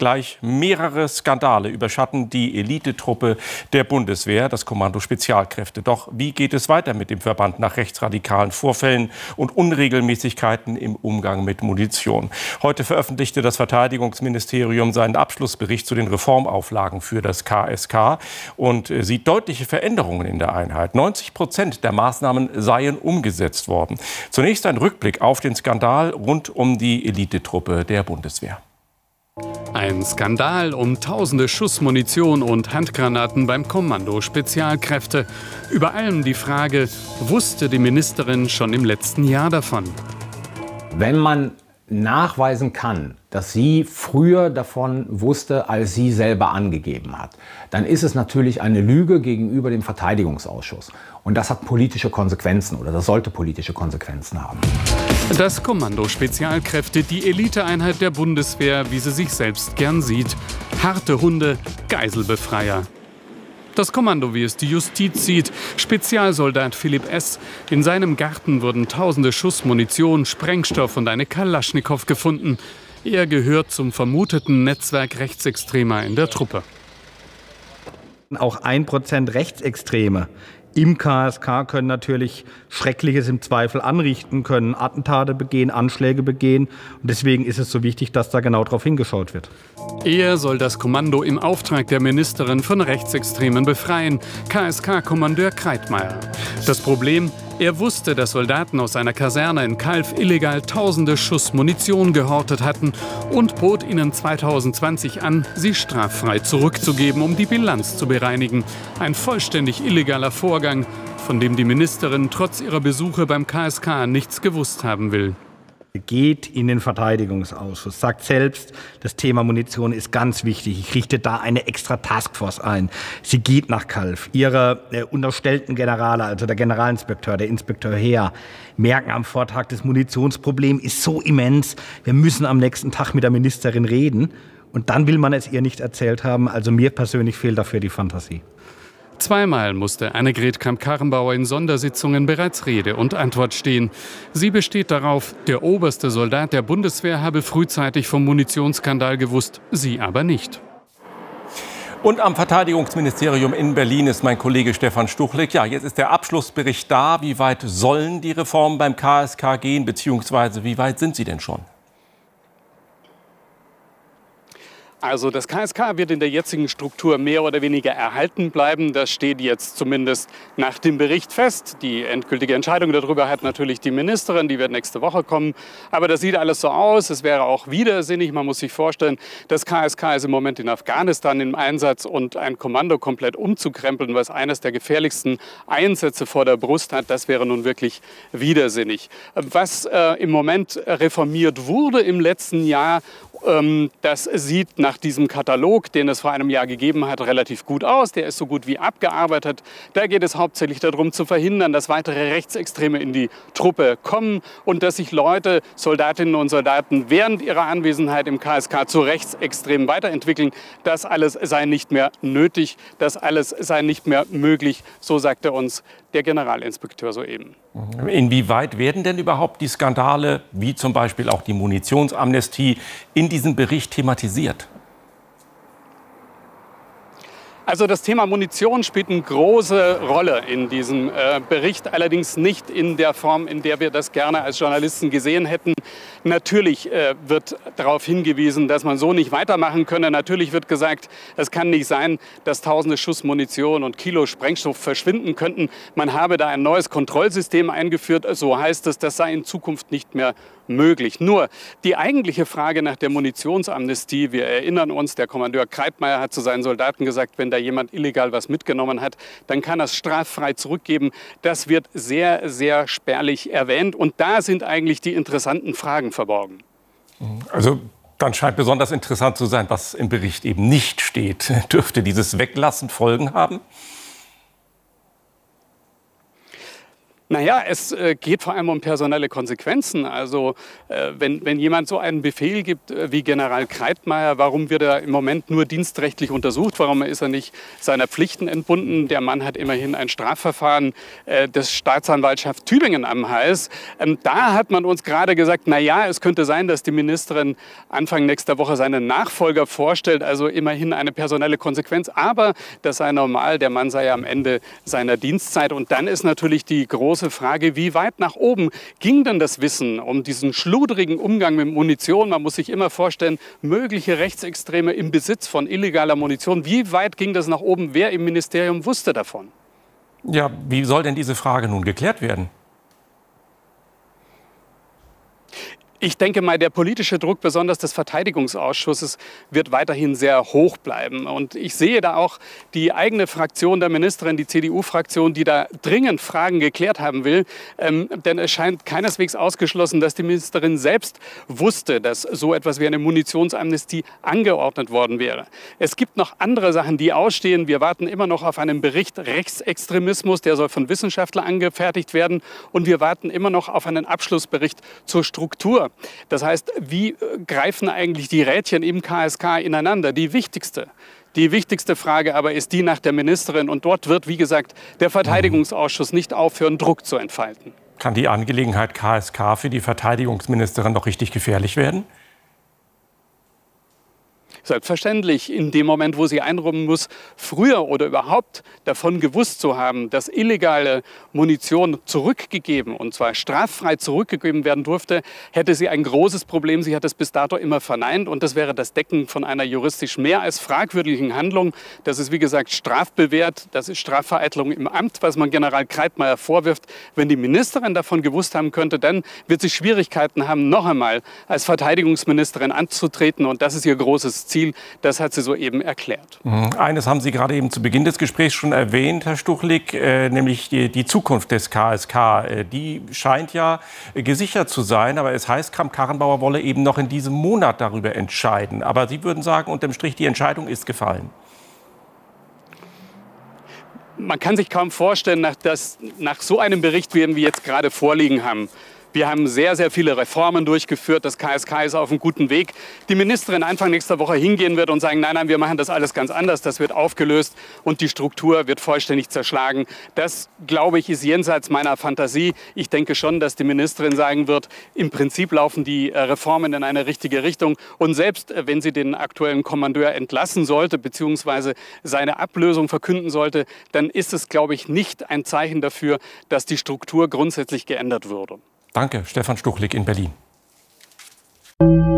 Gleich mehrere Skandale überschatten die Elitetruppe der Bundeswehr, das Kommando Spezialkräfte. Doch wie geht es weiter mit dem Verband nach rechtsradikalen Vorfällen und Unregelmäßigkeiten im Umgang mit Munition? Heute veröffentlichte das Verteidigungsministerium seinen Abschlussbericht zu den Reformauflagen für das KSK und sieht deutliche Veränderungen in der Einheit. 90% der Maßnahmen seien umgesetzt worden. Zunächst ein Rückblick auf den Skandal rund um die Elitetruppe der Bundeswehr. Ein Skandal um tausende Schuss Munition und Handgranaten beim Kommando Spezialkräfte. Über allem die Frage, wusste die Ministerin schon im letzten Jahr davon? Wenn man nachweisen kann, dass sie früher davon wusste, als sie selber angegeben hat, dann ist es natürlich eine Lüge gegenüber dem Verteidigungsausschuss. Und das hat politische Konsequenzen oder das sollte politische Konsequenzen haben. Das Kommando Spezialkräfte, die Eliteeinheit der Bundeswehr, wie sie sich selbst gern sieht. Harte Hunde, Geiselbefreier. Das Kommando, wie es die Justiz sieht, Spezialsoldat Philipp S. In seinem Garten wurden tausende Schuss Munition, Sprengstoff und eine Kalaschnikow gefunden. Er gehört zum vermuteten Netzwerk Rechtsextremer in der Truppe. Auch 1% Rechtsextreme im KSK können natürlich Schreckliches im Zweifel anrichten, können Attentate begehen, Anschläge begehen. Und deswegen ist es so wichtig, dass da genau drauf hingeschaut wird. Er soll das Kommando im Auftrag der Ministerin von Rechtsextremen befreien. KSK-Kommandeur Kreitmeier. Das Problem: Er wusste, dass Soldaten aus einer Kaserne in Calw illegal tausende Schuss Munition gehortet hatten und bot ihnen 2020 an, sie straffrei zurückzugeben, um die Bilanz zu bereinigen. Ein vollständig illegaler Vorgang, von dem die Ministerin trotz ihrer Besuche beim KSK nichts gewusst haben will. Geht in den Verteidigungsausschuss, sagt selbst, das Thema Munition ist ganz wichtig. Ich richte da eine extra Taskforce ein. Sie geht nach Calw. Ihre unterstellten Generale, also der Generalinspekteur, der Inspekteur Heer, merken am Vortag, das Munitionsproblem ist so immens. Wir müssen am nächsten Tag mit der Ministerin reden. Und dann will man es ihr nicht erzählt haben. Also mir persönlich fehlt dafür die Fantasie. Zweimal musste Annegret Kramp-Karrenbauer in Sondersitzungen bereits Rede und Antwort stehen. Sie besteht darauf, der oberste Soldat der Bundeswehr habe frühzeitig vom Munitionsskandal gewusst, sie aber nicht. Und am Verteidigungsministerium in Berlin ist mein Kollege Stefan Stuchlik. Ja, jetzt ist der Abschlussbericht da. Wie weit sollen die Reformen beim KSK gehen, beziehungsweise wie weit sind sie denn schon? Also das KSK wird in der jetzigen Struktur mehr oder weniger erhalten bleiben. Das steht jetzt zumindest nach dem Bericht fest. Die endgültige Entscheidung darüber hat natürlich die Ministerin, die wird nächste Woche kommen. Aber das sieht alles so aus. Es wäre auch widersinnig. Man muss sich vorstellen, das KSK ist im Moment in Afghanistan im Einsatz und ein Kommando komplett umzukrempeln, was eines der gefährlichsten Einsätze vor der Brust hat, das wäre nun wirklich widersinnig. Was im Moment reformiert wurde im letzten Jahr, das sieht nach diesem Katalog, den es vor einem Jahr gegeben hat, relativ gut aus. Der ist so gut wie abgearbeitet. Da geht es hauptsächlich darum, zu verhindern, dass weitere Rechtsextreme in die Truppe kommen und dass sich Leute, Soldatinnen und Soldaten, während ihrer Anwesenheit im KSK zu Rechtsextremen weiterentwickeln. Das alles sei nicht mehr nötig, das alles sei nicht mehr möglich, so sagte uns der Generalinspekteur soeben. Inwieweit werden denn überhaupt die Skandale, wie zum Beispiel auch die Munitionsamnestie, in diesem Bericht thematisiert? Also das Thema Munition spielt eine große Rolle in diesem Bericht, allerdings nicht in der Form, in der wir das gerne als Journalisten gesehen hätten. Natürlich wird darauf hingewiesen, dass man so nicht weitermachen könne. Natürlich wird gesagt, es kann nicht sein, dass tausende Schuss Munition und Kilo Sprengstoff verschwinden könnten. Man habe da ein neues Kontrollsystem eingeführt, so heißt es, das sei in Zukunft nicht mehr möglich. Nur die eigentliche Frage nach der Munitionsamnestie, wir erinnern uns, der Kommandeur Kreitmeier hat zu seinen Soldaten gesagt, wenn da jemand illegal was mitgenommen hat, dann kann er es straffrei zurückgeben. Das wird sehr, sehr spärlich erwähnt und da sind eigentlich die interessanten Fragen verborgen. Also dann scheint besonders interessant zu sein, was im Bericht eben nicht steht. Dürfte dieses Weglassen Folgen haben? Naja, es geht vor allem um personelle Konsequenzen. Also wenn jemand so einen Befehl gibt wie General Kreitmeier, warum wird er im Moment nur dienstrechtlich untersucht? Warum ist er nicht seiner Pflichten entbunden? Der Mann hat immerhin ein Strafverfahren des Staatsanwaltschaft Tübingen am Hals. Da hat man uns gerade gesagt, naja, es könnte sein, dass die Ministerin Anfang nächster Woche seinen Nachfolger vorstellt. Also immerhin eine personelle Konsequenz. Aber das sei normal, der Mann sei ja am Ende seiner Dienstzeit. Und dann ist natürlich die große Frage, wie weit nach oben ging denn das Wissen um diesen schludrigen Umgang mit Munition? Man muss sich immer vorstellen, mögliche Rechtsextreme im Besitz von illegaler Munition. Wie weit ging das nach oben? Wer im Ministerium wusste davon? Ja, wie soll denn diese Frage nun geklärt werden? Ich denke mal, der politische Druck, besonders des Verteidigungsausschusses, wird weiterhin sehr hoch bleiben. Und ich sehe da auch die eigene Fraktion der Ministerin, die CDU-Fraktion, die da dringend Fragen geklärt haben will. Denn es scheint keineswegs ausgeschlossen, dass die Ministerin selbst wusste, dass so etwas wie eine Munitionsamnestie angeordnet worden wäre. Es gibt noch andere Sachen, die ausstehen. Wir warten immer noch auf einen Bericht Rechtsextremismus, der soll von Wissenschaftlern angefertigt werden. Und wir warten immer noch auf einen Abschlussbericht zur Struktur. Das heißt, wie greifen eigentlich die Rädchen im KSK ineinander? Die wichtigste Frage aber ist die nach der Ministerin. Und dort wird, wie gesagt, der Verteidigungsausschuss nicht aufhören, Druck zu entfalten. Kann die Angelegenheit KSK für die Verteidigungsministerin doch richtig gefährlich werden? Selbstverständlich, in dem Moment, wo sie einräumen muss, früher oder überhaupt davon gewusst zu haben, dass illegale Munition zurückgegeben, und zwar straffrei zurückgegeben werden durfte, hätte sie ein großes Problem. Sie hat es bis dato immer verneint und das wäre das Decken von einer juristisch mehr als fragwürdigen Handlung. Das ist, wie gesagt, strafbewehrt. Das ist Strafvereitelung im Amt, was man General Kreitmeier vorwirft. Wenn die Ministerin davon gewusst haben könnte, dann wird sie Schwierigkeiten haben, noch einmal als Verteidigungsministerin anzutreten und das ist ihr großes Ziel. Das hat sie soeben erklärt. Eines haben Sie gerade eben zu Beginn des Gesprächs schon erwähnt, Herr Stuchlik, nämlich die Zukunft des KSK. Die scheint ja gesichert zu sein, aber es heißt, Kramp-Karrenbauer wolle eben noch in diesem Monat darüber entscheiden. Aber Sie würden sagen, unterm Strich, die Entscheidung ist gefallen. Man kann sich kaum vorstellen, nach so einem Bericht, wie wir jetzt gerade vorliegen haben. Wir haben sehr, sehr viele Reformen durchgeführt. Das KSK ist auf einem guten Weg. Die Ministerin Anfang nächster Woche hingehen wird und sagen, nein, nein, wir machen das alles ganz anders. Das wird aufgelöst und die Struktur wird vollständig zerschlagen. Das, glaube ich, ist jenseits meiner Fantasie. Ich denke schon, dass die Ministerin sagen wird, im Prinzip laufen die Reformen in eine richtige Richtung. Und selbst wenn sie den aktuellen Kommandeur entlassen sollte, beziehungsweise seine Ablösung verkünden sollte, dann ist es, glaube ich, nicht ein Zeichen dafür, dass die Struktur grundsätzlich geändert würde. Danke, Stefan Stuchlik in Berlin.